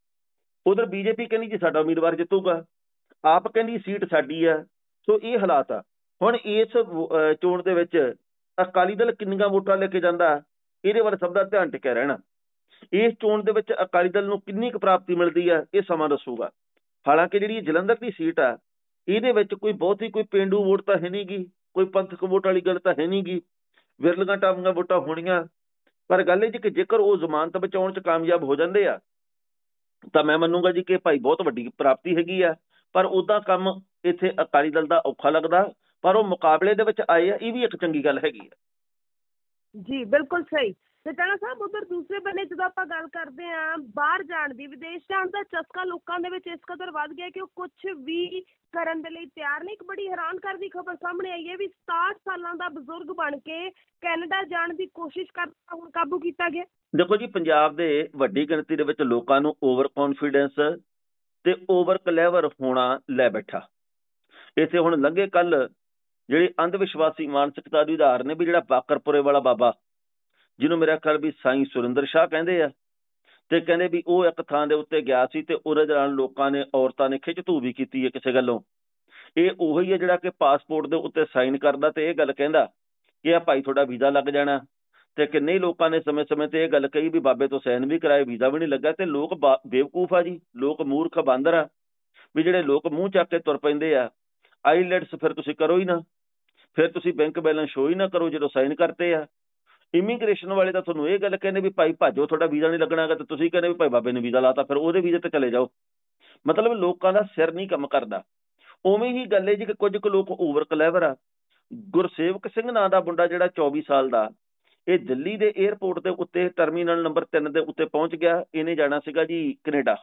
ਉਧਰ ਬੀਜੇਪੀ ਕਹਿੰਦੀ ਜੀ ਸਾਡਾ ਉਮੀਦਵਾਰ ਜਿੱਤੂਗਾ, ਆਪ ਕਹਿੰਦੀ ਸੀਟ ਸਾਡੀ ਆ। ਸੋ ਇਹ ਹਾਲਾਤ ਆ। ਹੁਣ ਇਸ ਅਹ ਚੋਣ ਦੇ ਵਿੱਚ ਅਕਾਲੀ ਦਲ ਕਿੰਨੀਆਂ ਵੋਟਾਂ ਲੈ ਕੇ ਜਾਂਦਾ, ਇਹਦੇ ਵੱਲ ਸਭ ਦਾ ਧਿਆਨ ਟਿਕਿਆ ਰਹਿਣਾ। ਇਸ ਚੋਣ ਦੇ ਵਿੱਚ ਅਕਾਲੀ ਦਲ ਨੂੰ ਕਿੰਨੀ ਕੁ ਪ੍ਰਾਪਤੀ ਮਿਲਦੀ ਆ, ਇਹ ਸਮਾਂ ਦੱਸੂਗਾ। ਹਾਲਾਂਕਿ ਜਿਹੜੀ ਜਲੰਧਰ ਦੀ ਸੀਟ ਆ, ਇਹਦੇ ਵਿੱਚ ਕੋਈ ਬਹੁਤੀ ਕੋਈ ਪੇਂਡੂ ਵੋਟ ਤਾਂ ਹੈ ਨਹੀਂ ਗੀ, ਕੋਈ ਪੰਥਕ ਵੋਟ ਵਾਲੀ ਗੱਲ ਤਾਂ ਹੈ ਨਹੀਂ ਗੀ, ਵਿਰਲੀਆਂ ਟਾਵੀਆਂ ਵੋਟਾਂ ਹੋਣੀਆਂ। ਪਰ ਗੱਲ ਇਹ ਜੀ ਕਿ ਜੇਕਰ ਉਹ ਜ਼ਮਾਨਤ ਬਚਾਉਣ 'ਚ ਕਾਮਯਾਬ ਹੋ ਜਾਂਦੇ ਆ ਤਾਂ ਮੈਂ ਮੰਨੂਗਾ ਜੀ ਕਿ ਭਾਈ ਬਹੁਤ ਵੱਡੀ ਪ੍ਰਾਪਤੀ ਹੈਗੀ ਆ। ਪਰ ਉਦਾਂ ਕੰਮ ਇੱਥੇ ਅਕਾਲੀ ਦਲ ਦਾ ਔਖਾ ਲੱਗਦਾ, ਪਰ ਉਹ ਮੁਕਾਬਲੇ ਦੇ ਵਿੱਚ ਆਏ ਆ, ਇਹ ਵੀ ਇੱਕ ਚੰਗੀ ਗੱਲ ਹੈਗੀ ਆ। ਜੀ ਬਿਲਕੁਲ ਸਹੀ। ਤੇ ਟਾਣਾ ਸਾਹਿਬ, ਉਧਰ ਦੂਸਰੇ ਬੰਨੇ ਜਦੋਂ ਆਪਾਂ ਗੱਲ ਕਰਦੇ ਹਾਂ ਬਾਹਰ ਜਾਣ ਦੀ, ਵਿਦੇਸ਼ ਜਾਣ ਦਾ ਚਸਕਾ ਲੋਕਾਂ ਦੇ ਵਿੱਚ ਇਸ ਕਦਰ ਵੱਧ ਗਿਆ ਕਿ ਉਹ ਕੁਝ ਵੀ ਕਰਨ ਦੇ ਲਈ ਤਿਆਰ ਨਹੀਂ। ਇੱਕ ਬੜੀ ਹੈਰਾਨ ਕਰਦੀ ਖਬਰ ਸਾਹਮਣੇ ਆਈ ਹੈ ਵੀ ਸਤਾਹਠ ਸਾਲਾਂ ਦਾ ਬਜ਼ੁਰਗ ਬਣ ਕੇ ਕੈਨੇਡਾ ਜਾਣ ਦੀ ਕੋਸ਼ਿਸ਼ ਕਰਦਾ ਹੁਣ ਕਾਬੂ ਕੀਤਾ ਗਿਆ। ਦੇਖੋ ਜੀ, ਪੰਜਾਬ ਦੇ ਵੱਡੀ ਗਿਣਤੀ ਦੇ ਵਿੱਚ ਲੋਕਾਂ ਨੂੰ ਓਵਰ ਕੌਨਫੀਡੈਂਸ ਤੇ ਓਵਰ ਕਲੇਵਰ ਹੋਣਾ ਲੈ ਬੈਠਾ। ਇੱਥੇ ਹੁਣ ਲੰਘੇ ਕੱਲ ਜਿਹੜੀ ਅੰਧ ਵਿਸ਼ਵਾਸੀ ਮਾਨਸਿਕਤਾ ਦੀ ਉਦਾਹਰਨ ਨੇ ਵੀ ਜਿਹੜਾ ਬਾਕਰਪੁਰੇ ਵਾਲਾ ਬਾਬਾ, ਜਿਹਨੂੰ ਮੇਰਾ ਖਿਆਲ ਵੀ ਸਾਈਂ ਸੁਰਿੰਦਰ ਸ਼ਾਹ ਕਹਿੰਦੇ ਆ, ਤੇ ਕਹਿੰਦੇ ਵੀ ਉਹ ਇੱਕ ਥਾਂ ਦੇ ਉੱਤੇ ਗਿਆ ਸੀ ਤੇ ਉਹਦੇ ਦੌਰਾਨ ਲੋਕਾਂ ਨੇ, ਔਰਤਾਂ ਨੇ ਖਿੱਚ ਧੂ ਵੀ ਕੀਤੀ ਹੈ ਕਿਸੇ ਗੱਲੋਂ। ਇਹ ਉਹੀ ਹੈ ਜਿਹੜਾ ਕਿ ਪਾਸਪੋਰਟ ਦੇ ਉੱਤੇ ਸਾਈਨ ਕਰਦਾ ਤੇ ਇਹ ਗੱਲ ਕਹਿੰਦਾ ਕਿ ਆ ਭਾਈ ਤੁਹਾਡਾ ਵੀਜ਼ਾ ਲੱਗ ਜਾਣਾ। ਤੇ ਕਿੰਨੇ ਲੋਕਾਂ ਨੇ ਸਮੇਂ ਸਮੇਂ ਤੇ ਇਹ ਗੱਲ ਕਹੀ ਵੀ ਬਾਬੇ ਤੋਂ ਸਾਈਨ ਵੀ ਕਰਾਏ, ਵੀਜ਼ਾ ਵੀ ਨਹੀਂ ਲੱਗਾ। ਤੇ ਲੋਕ ਬੇਵਕੂਫ ਆ ਜੀ, ਲੋਕ ਮੂਰਖ ਬਾਂਦਰ ਆ ਵੀ ਜਿਹੜੇ ਲੋਕ ਮੂੰਹ ਚੱਕ ਕੇ ਤੁਰ ਪੈਂਦੇ ਆ। ਆਈਲੈਟਸ ਫਿਰ ਤੁਸੀਂ ਕਰੋ ਹੀ ਨਾ, ਫਿਰ ਤੁਸੀਂ ਬੈਂਕ ਬੈਲੈਂਸ ਸ਼ੋ ਹੀ ਨਾ ਕਰੋ ਜਦੋਂ ਸਾਈਨ ਕਰਤੇ ਆ। ਇਮੀਗ੍ਰੇਸ਼ਨ ਵਾਲੇ ਤਾਂ ਤੁਹਾਨੂੰ ਇਹ ਗੱਲ ਕਹਿੰਦੇ ਵੀ ਭਾਈ ਭਾਜੋ, ਤੁਹਾਡਾ ਵੀਜ਼ਾ ਨਹੀਂ ਲੱਗਣਾਗਾ, ਤੇ ਤੁਸੀਂ ਕਹਿੰਦੇ ਵੀ ਭਾਈ ਬਾਬੇ ਨੇ ਵੀਜ਼ਾ ਲਾਤਾ, ਫਿਰ ਉਹਦੇ ਵੀਜ਼ੇ ਤੇ ਚਲੇ ਜਾਓ। ਮਤਲਬ ਲੋਕਾਂ ਦਾ ਸਿਰ ਨਹੀਂ ਕੰਮ ਕਰਦਾ। ਉਵੇਂ ਹੀ ਗੱਲ ਹੈ ਜੀ ਕਿ ਕੁਝ ਕੁ ਲੋਕ ਓਵਰ ਕਲੇਵਰ ਆ। ਗੁਰਸੇਵਕ ਸਿੰਘ ਨਾਂ ਦਾ ਮੁੰਡਾ ਜਿਹੜਾ ਚੌਵੀ ਸਾਲ ਦਾ, ਇਹ ਦਿੱਲੀ ਦੇ ਏਅਰਪੋਰਟ ਦੇ ਉੱਤੇ ਟਰਮੀਨਲ ਨੰਬਰ ਤਿੰਨ ਦੇ ਉੱਤੇ ਪਹੁੰਚ ਗਿਆ। ਇਹਨੇ ਜਾਣਾ ਸੀਗਾ ਜੀ ਕੈਨੇਡਾ।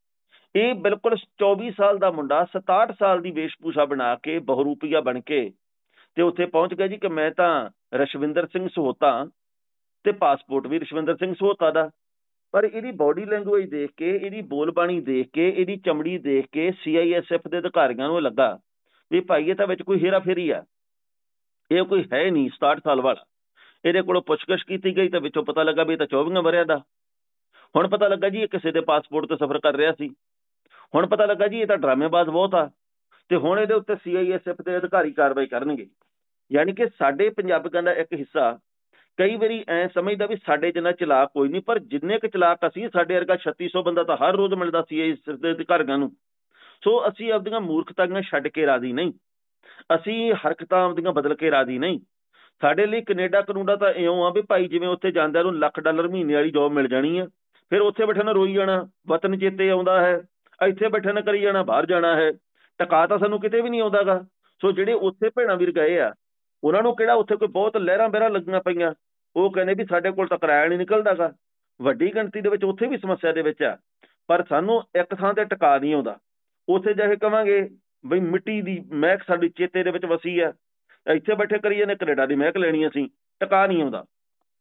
ਇਹ ਬਿਲਕੁਲ ਚੌਵੀ ਸਾਲ ਦਾ ਮੁੰਡਾ ਸਤਾਹਠ ਸਾਲ ਦੀ ਵੇਸ਼ਭੂਸ਼ਾ ਬਣਾ ਕੇ, ਬਹੁਰੂਪੀਆ ਬਣ ਕੇ ਤੇ ਉੱਥੇ ਪਹੁੰਚ ਗਿਆ ਜੀ ਕਿ ਮੈਂ ਤਾਂ ਰਸ਼ਵਿੰਦਰ ਸਿੰਘ ਸਹੋਤਾ ਤੇ ਪਾਸਪੋਰਟ ਵੀ ਰਸ਼ਵਿੰਦਰ ਸਿੰਘ ਸਹੋਤਾ ਦਾ। ਪਰ ਇਹਦੀ ਬਾਡੀ ਲੈਂਗੁਏਜ ਦੇਖ ਕੇ, ਇਹਦੀ ਬੋਲਬਾਣੀ ਦੇਖ ਕੇ, ਇਹਦੀ ਚਮੜੀ ਦੇਖ ਕੇ ਸੀ ਆਈ ਐਸ ਐਫ ਦੇ ਅਧਿਕਾਰੀਆਂ ਨੂੰ ਲੱਗਾ ਵੀ ਭਾਈ ਇਹ ਤਾਂ ਵਿੱਚ ਕੋਈ ਹੇਰਾ ਫੇਰੀ ਆ, ਇਹ ਕੋਈ ਹੈ ਨਹੀਂ ਸਤਾਹਠ ਸਾਲ ਵਾਲਾ। ਇਹਦੇ ਕੋਲੋਂ ਪੁੱਛਗਿੱਛ ਕੀਤੀ ਗਈ ਤਾਂ ਵਿੱਚੋਂ ਪਤਾ ਲੱਗਾ ਵੀ ਇਹ ਤਾਂ ਚੌਵੀਆਂ ਵਰ੍ਹਿਆਂ ਦਾ। ਹੁਣ ਪਤਾ ਲੱਗਾ ਜੀ ਇਹ ਕਿਸੇ ਦੇ ਪਾਸਪੋਰਟ ਤੇ ਸਫ਼ਰ ਕਰ ਰਿਹਾ ਸੀ। ਹੁਣ ਪਤਾ ਲੱਗਾ ਜੀ ਇਹ ਤਾਂ ਡਰਾਮੇਬਾਜ਼ ਬਹੁਤ ਆ, ਤੇ ਹੁਣ ਇਹਦੇ ਉੱਤੇ ਸੀ ਆਈ ਐਸ ਐਫ ਦੇ ਅਧਿਕਾਰੀ ਕਾਰਵਾਈ ਕਰਨਗੇ। ਯਾਨੀ ਕਿ ਸਾਡੇ ਪੰਜਾਬੀਆਂ ਦਾ ਇੱਕ ਹਿੱਸਾ ਕਈ ਵਾਰੀ ਐ ਸਮਝਦਾ ਵੀ ਸਾਡੇ ਜਿੰਨਾ ਚਲਾਕ ਕੋਈ ਨਹੀਂ, ਪਰ ਜਿੰਨੇ ਕੁ ਚਲਾਕ ਅਸੀਂ, ਸਾਡੇ ਵਰਗਾ ਛੱਤੀ ਸੌ ਬੰਦਾ ਤਾਂ ਹਰ ਰੋਜ਼ ਮਿਲਦਾ ਸੀ ਇਸ ਦੇ ਅਧਿਕਾਰੀਆਂ ਨੂੰ। ਸੋ ਅਸੀਂ ਆਪਦੀਆਂ ਮੂਰਖਤਾਂ ਛੱਡ ਕੇ ਰਾਜ਼ੀ ਨਹੀਂ, ਅਸੀਂ ਹਰਕਤਾਂ ਆਪਦੀਆਂ ਬਦਲ ਕੇ ਰਾਜ਼ੀ ਨਹੀਂ। ਸਾਡੇ ਲਈ ਕੈਨੇਡਾ ਕਨੂਡਾ ਤਾਂ ਇਉਂ ਆ ਵੀ ਭਾਈ ਜਿਵੇਂ ਉੱਥੇ ਜਾਂਦਿਆਂ ਨੂੰ ਲੱਖ ਡਾਲਰ ਮਹੀਨੇ ਵਾਲੀ ਜੋਬ ਮਿਲ ਜਾਣੀ ਆ, ਫਿਰ ਉੱਥੇ ਬੈਠੇ ਨਾ ਰੋਈ ਜਾਣਾ, ਵਤਨ ਚੇਤੇ ਆਉਂਦਾ ਹੈ, ਇੱਥੇ ਬੈਠੇ ਨਾ ਕਰੀ ਜਾਣਾ ਬਾਹਰ ਜਾਣਾ ਹੈ। ਟਕਾ ਤਾਂ ਸਾਨੂੰ ਕਿਤੇ ਵੀ ਨਹੀਂ ਆਉਂਦਾਗਾ। ਸੋ ਜਿਹੜੇ ਉੱਥੇ ਭੈਣਾਂ ਵੀਰ ਗਏ ਆ, ਉਹਨਾਂ ਨੂੰ ਕਿਹੜਾ ਉੱਥੇ ਕੋਈ ਬਹੁਤ ਲਹਿਰਾਂ ਬਹਿਰਾਂ ਲੱਗੀਆਂ ਪਈਆਂ। ਉਹ ਕਹਿੰਦੇ ਵੀ ਸਾਡੇ ਕੋਲ ਤਾਂ ਕਿਰਾਇਆ ਨਹੀਂ ਨਿਕਲਦਾਗਾ। ਵੱਡੀ ਗਿਣਤੀ ਦੇ ਵਿੱਚ ਉੱਥੇ ਵੀ ਸਮੱਸਿਆ ਦੇ ਵਿੱਚ ਆ, ਪਰ ਸਾਨੂੰ ਇੱਕ ਥਾਂ ਤੇ ਟਿਕਾ ਨਹੀਂ ਆਉਂਦਾ। ਉੱਥੇ ਜਾ ਕੇ ਕਵਾਂਗੇ ਬਈ ਮਿੱਟੀ ਦੀ ਮਹਿਕ ਸਾਡੀ ਚੇਤੇ ਦੇ ਵਿੱਚ ਵਸੀ ਆ, ਇੱਥੇ ਬੈਠੇ ਕਰੀਏ ਨੇ ਕੈਨੇਡਾ ਦੀ ਮਹਿਕ ਲੈਣੀ, ਅਸੀਂ ਟਿਕਾ ਨਹੀਂ ਆਉਂਦਾ।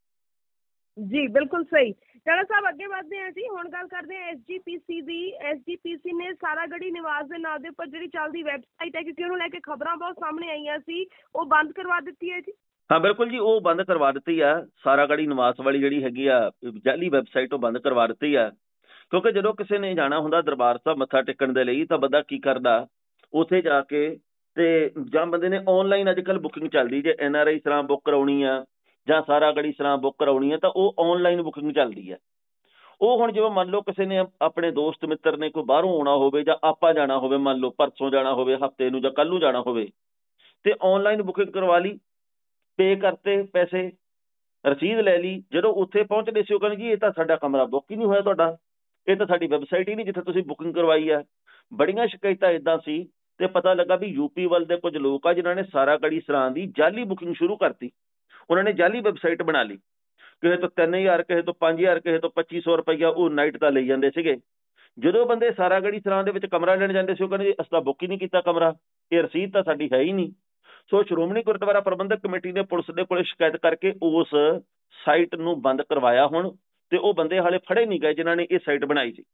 ਜੀ ਬਿਲਕੁਲ ਸਹੀ। ਟਾਣਾ ਸਾਹਿਬ ਅੱਗੇ ਵਧਦੇ ਹਾਂ ਜੀ, ਹੁਣ ਗੱਲ ਕਰਦੇ ਹਾਂ ਐਸ ਜੀ ਪੀ ਸੀ ਦੀ। ਐਸ ਜੀ ਪੀ ਸੀ ਨੇ ਸਾਰਾਗੜ੍ਹੀ ਨਿਵਾਸ ਦੇ ਨਾਂ ਦੇ ਉੱਪਰ ਜਿਹੜੀ ਚੱਲਦੀ ਵੈਬਸਾਈਟ ਹੈ, ਕਿਉਂਕਿ ਉਹਨੂੰ ਲੈ ਕੇ ਖਬਰਾਂ ਬਹੁਤ ਸਾਹਮਣੇ ਆਈਆਂ ਸੀ, ਉਹ ਬੰਦ ਕਰਵਾ ਦਿੱਤੀ ਹੈ ਜੀ। ਹਾਂ ਬਿਲਕੁਲ ਜੀ, ਉਹ ਬੰਦ ਕਰਵਾ ਦਿੱਤੀ ਆ। ਸਾਰਾਗੜ੍ਹੀ ਨਿਵਾਸ ਵਾਲੀ ਜਿਹੜੀ ਹੈਗੀ ਆ ਜਾਅਲੀ ਵੈਬਸਾਈਟ, ਉਹ ਬੰਦ ਕਰਵਾ ਦਿੱਤੀ ਆ। ਕਿਉਂਕਿ ਜਦੋਂ ਕਿਸੇ ਨੇ ਜਾਣਾ ਹੁੰਦਾ ਦਰਬਾਰ ਸਾਹਿਬ ਮੱਥਾ ਟੇਕਣ ਦੇ ਲਈ, ਤਾਂ ਬੰਦਾ ਕੀ ਕਰਦਾ, ਉੱਥੇ ਜਾ ਕੇ ਤੇ ਜਾਂ ਬੰਦੇ ਨੇ ਆਨਲਾਈਨ ਅੱਜ ਕੱਲ੍ਹ ਬੁਕਿੰਗ ਚੱਲਦੀ, ਜੇ ਐਨ ਆਰ ਆਈ ਸਰਾਂ ਬੁੱਕ ਕਰਾਉਣੀ ਆ ਜਾਂ ਸਾਰਾਗੜ੍ਹੀ ਸਰਾਂ ਬੁੱਕ ਕਰਾਉਣੀ ਆ, ਤਾਂ ਉਹ ਆਨਲਾਈਨ ਬੁਕਿੰਗ ਚੱਲਦੀ ਆ। ਉਹ ਹੁਣ ਜਿਵੇਂ ਮੰਨ ਲਓ ਕਿਸੇ ਨੇ ਆਪਣੇ ਦੋਸਤ ਮਿੱਤਰ ਨੇ ਕੋਈ ਬਾਹਰੋਂ ਆਉਣਾ ਹੋਵੇ, ਜਾਂ ਆਪਾਂ ਜਾਣਾ ਹੋਵੇ, ਮੰਨ ਲਓ ਪਰਸੋਂ ਜਾਣਾ ਹੋਵੇ, ਹਫਤੇ ਨੂੰ ਜਾਂ ਕੱਲ੍ਹ ਨੂੰ ਜਾਣਾ ਹੋਵੇ, ਤੇ ਆਨਲਾਈਨ ਬੁਕਿੰਗ ਕਰਵਾ ਲਈ, ਪੇ ਕਰਤੇ ਪੈਸੇ, ਰਸੀਦ ਲੈ ਲਈ। ਜਦੋਂ ਉੱਥੇ ਪਹੁੰਚਦੇ ਸੀ ਉਹ ਕਹਿੰਦੇ ਜੀ ਇਹ ਤਾਂ ਸਾਡਾ ਕਮਰਾ ਬੁੱਕ ਹੀ ਨਹੀਂ ਹੋਇਆ ਤੁਹਾਡਾ, ਇਹ ਤਾਂ ਸਾਡੀ ਵੈਬਸਾਈਟ ਹੀ ਨਹੀਂ ਜਿੱਥੇ ਤੁਸੀਂ ਬੁਕਿੰਗ ਕਰਵਾਈ ਆ। ਬੜੀਆਂ ਸ਼ਿਕਾਇਤਾਂ ਇਦਾਂ ਸੀ, ਤੇ ਪਤਾ ਲੱਗਾ ਵੀ ਯੂਪੀ ਵੱਲ ਦੇ ਕੁਝ ਲੋਕ ਆ ਜਿਨ੍ਹਾਂ ਨੇ ਸਾਰਾਗੜ੍ਹੀ ਸਰਾਂ ਦੀ ਜਾਅਲੀ ਬੁਕਿੰਗ ਸ਼ੁਰੂ ਕਰਤੀ। ਉਹਨਾਂ ਨੇ ਜਾਅਲੀ ਵੈਬਸਾਈਟ ਬਣਾ ਲਈ, ਕਿਸੇ ਤੋਂ ਤਿੰਨ ਹਜ਼ਾਰ, ਕਿਸੇ ਤੋਂ ਪੰਜ ਹਜ਼ਾਰ, ਕਿਸੇ ਤੋਂ ਪੱਚੀ ਸੌ ਰੁਪਈਆ ਉਹ ਨਾਈਟ ਦਾ ਲਈ ਜਾਂਦੇ ਸੀਗੇ। ਜਦੋਂ ਬੰਦੇ ਸਾਰਾਗੜ੍ਹੀ ਸਰਾਂ ਦੇ ਵਿੱਚ ਕਮਰਾ ਲੈਣ ਜਾਂਦੇ ਸੀ, ਉਹ ਕਹਿੰਦੇ ਜੀ ਅਸੀਂ ਤਾਂ ਬੁੱਕ ਹੀ ਨਹੀਂ ਕੀਤਾ ਕਮਰਾ, ਇਹ ਰਸੀਦ ਤਾਂ ਸਾਡੀ ਹੈ ਹੀ ਨਹੀਂ। ਸੋ ਸ਼੍ਰੋਮਣੀ ਗੁਰਦੁਆਰਾ ਪ੍ਰਬੰਧਕ ਕਮੇਟੀ ਨੇ ਪੁਲਿਸ ਦੇ ਕੋਲ ਸ਼ਿਕਾਇਤ ਕਰਕੇ ਉਸ ਸਾਈਟ ਨੂੰ ਬੰਦ ਕਰਵਾਇਆ ਹੁਣ, ਤੇ ਉਹ ਬੰਦੇ ਹਾਲੇ ਫੜੇ ਨਹੀਂ ਗਏ ਜਿਨ੍ਹਾਂ ਨੇ ਇਹ ਸਾਈਟ ਬਣਾਈ ਸੀ।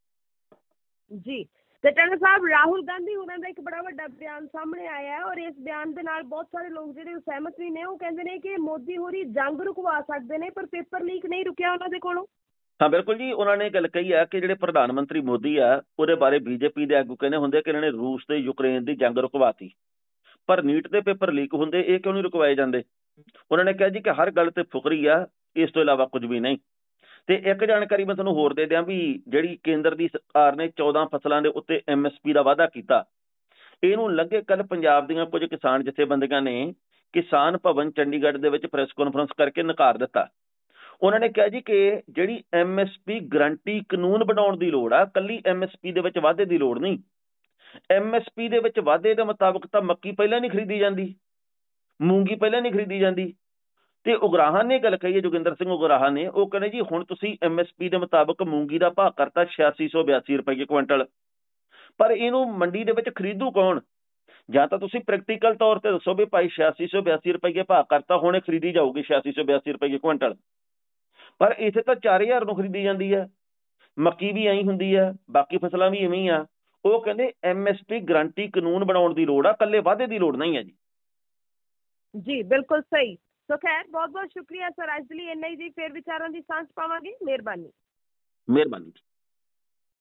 ਜੀ ਤੇ ਟਾਣਾ ਸਾਹਿਬ, ਰਾਹੁਲ ਗਾਂਧੀ ਉਹਨਾਂ ਦਾ ਇੱਕ ਬੜਾ ਵੱਡਾ ਬਿਆਨ ਸਾਹਮਣੇ ਆਇਆ ਹੈ, ਔਰ ਇਸ ਬਿਆਨ ਦੇ ਨਾਲ ਬਹੁਤ ਸਾਰੇ ਲੋਕ ਜਿਹੜੇ ਸਹਿਮਤ ਵੀ ਨੇ। ਉਹ ਕਹਿੰਦੇ ਨੇ ਕਿ ਮੋਦੀ ਹੋਰੀ ਜੰਗ ਰੁਕਵਾ ਸਕਦੇ ਨੇ, ਪਰ ਪੇਪਰ ਲੀਕ ਨਹੀਂ ਰੁਕਿਆ ਉਹਨਾਂ ਦੇ ਕੋਲੋਂ। ਹਾਂ ਬਿਲਕੁਲ ਜੀ, ਉਹਨਾਂ ਨੇ ਗੱਲ ਕਹੀ ਆ ਕਿ ਜਿਹੜੇ ਪ੍ਰਧਾਨ ਮੰਤਰੀ ਮੋਦੀ ਆ, ਉਹਦੇ ਬਾਰੇ ਬੀਜੇਪੀ ਦੇ ਆਗੂ ਕਹਿੰਦੇ ਹੁੰਦੇ ਕਿ ਇਹਨਾਂ ਨੇ ਰੂਸ ਤੇ ਯੂਕਰੇਨ ਦੀ ਜੰਗ ਰੁਕਵਾਤੀ, ਪਰ ਨੀਟ ਦੇ ਪੇਪਰ ਲੀਕ ਹੁੰਦੇ, ਇਹ ਕਿਉਂ ਨਹੀਂ ਰੁਕਵਾਏ ਜਾਂਦੇ। ਉਹਨਾਂ ਨੇ ਕਿਹਾ ਜੀ ਕਿ ਹਰ ਗੱਲ ਤੇ ਫੁਕਰੀ ਆ, ਇਸ ਤੋਂ ਇਲਾਵਾ ਕੁਝ ਵੀ ਨਹੀਂ। ਤੇ ਇੱਕ ਜਾਣਕਾਰੀ ਮੈਂ ਤੁਹਾਨੂੰ ਹੋਰ ਦੇ ਦਿਆਂ ਵੀ ਜਿਹੜੀ ਕੇਂਦਰ ਦੀ ਸਰਕਾਰ ਨੇ ਚੌਦਾਂ ਫਸਲਾਂ ਦੇ ਉੱਤੇ ਐਮ ਐਸ ਪੀ ਦਾ ਵਾਅਦਾ ਕੀਤਾ, ਇਹਨੂੰ ਲੱਗੇ ਕੱਲ ਪੰਜਾਬ ਦੀਆਂ ਕੁਝ ਕਿਸਾਨ ਜਥੇਬੰਦੀਆਂ ਨੇ ਕਿਸਾਨ ਭਵਨ ਚੰਡੀਗੜ੍ਹ ਦੇ ਵਿੱਚ ਪ੍ਰੈਸ ਕਾਨਫਰੰਸ ਕਰਕੇ ਨਕਾਰ ਦਿੱਤਾ। ਉਹਨਾਂ ਨੇ ਕਿਹਾ ਜੀ ਕਿ ਜਿਹੜੀ ਐਮ ਐਸ ਪੀ ਗਰੰਟੀ ਕਾਨੂੰਨ ਬਣਾਉਣ ਦੀ ਲੋੜ ਆ, ਕੱਲੀ ਐਮ ਐਸ ਪੀ ਦੇ ਵਿੱਚ ਵਾਧੇ ਦੀ ਲੋੜ ਨਹੀਂ। ਐਮ ਐਸ ਪੀ ਦੇ ਵਿੱਚ ਵਾਧੇ ਦੇ ਮੁਤਾਬਕ ਤਾਂ ਮੱਕੀ ਪਹਿਲਾਂ ਨਹੀਂ ਖਰੀਦੀ ਜਾਂਦੀ, ਮੂੰਗੀ ਪਹਿਲਾਂ ਨਹੀਂ ਖਰੀਦੀ ਜਾਂਦੀ। ਤੇ ਉਗਰਾਹਾਂ ਨੇ ਗੱਲ ਕਹੀ ਹੈ, ਜੋਗਿੰਦਰ ਸਿੰਘ ਉਗਰਾਹਾਂ ਨੇ, ਉਹ ਕਹਿੰਦੇ ਜੀ ਹੁਣ ਤੁਸੀਂ ਐਮ ਐਸ ਪੀ ਦੇ ਮੁਤਾਬਕ ਮੂੰਗੀ ਦਾ ਭਾਅ ਕਰਤਾ ਛਿਆਸੀ ਸੌ ਬਿਆਸੀ ਰੁਪਏ ਕੁਇੰਟਲ, ਪਰ ਇਹਨੂੰ ਮੰਡੀ ਦੇ ਵਿੱਚ ਖਰੀਦੂ ਕੌਣ? ਜਾਂ ਤਾਂ ਤੁਸੀਂ ਪ੍ਰੈਕਟੀਕਲ ਤੌਰ ਤੇ ਦੱਸੋ ਵੀ ਭਾਈ ਛਿਆਸੀ ਸੌ ਬਿਆਸੀ ਰੁਪਏ ਭਾਅ ਕਰਤਾ, ਹੁਣ ਇਹ ਖਰੀਦੀ ਜਾਊਗੀ ਛਿਆਸੀ ਸੌ ਬਿਆਸੀ ਰੁਪਏ ਕੁਇੰਟਲ, ਪਰ ਇੱਥੇ ਤਾਂ ਚਾਰ ਹਜ਼ਾਰ ਨੂੰ ਖਰੀਦੀ ਜਾਂਦੀ ਹੈ। ਮੱਕੀ ਵੀ ਐਂ ਹੁੰਦੀ ਆ, ਬਾਕੀ ਫਸਲਾਂ ਵੀ ਐਵੇਂ ਹੀ ਆ। ਉਹ ਕਹਿੰਦੇ ਐਮ ਐਸ ਪੀ ਗਰੰਟੀ ਕਾਨੂੰਨ ਬਣਾਉਣ ਦੀ ਲੋੜ ਆ, ਕੱਲੇ ਵਾਅਦੇ ਦੀ ਲੋੜ ਨਹੀਂ ਹੈ ਜੀ। ਜੀ ਬਿਲਕੁਲ ਸਹੀ। ਸੋ ਖੈਰ, ਬਹੁਤ ਬਹੁਤ ਸ਼ੁਕਰੀਆ ਸਰ, ਅੱਜ ਲਈ ਇੰਨਾ ਹੀ ਜੀ। ਫਿਰ ਵਿਚਾਰਾਂ ਦੀ ਸਾਂਝ ਪਾਵਾਂਗੇ। ਮਿਹਰਬਾਨੀ। ਮਿਹਰਬਾਨੀ।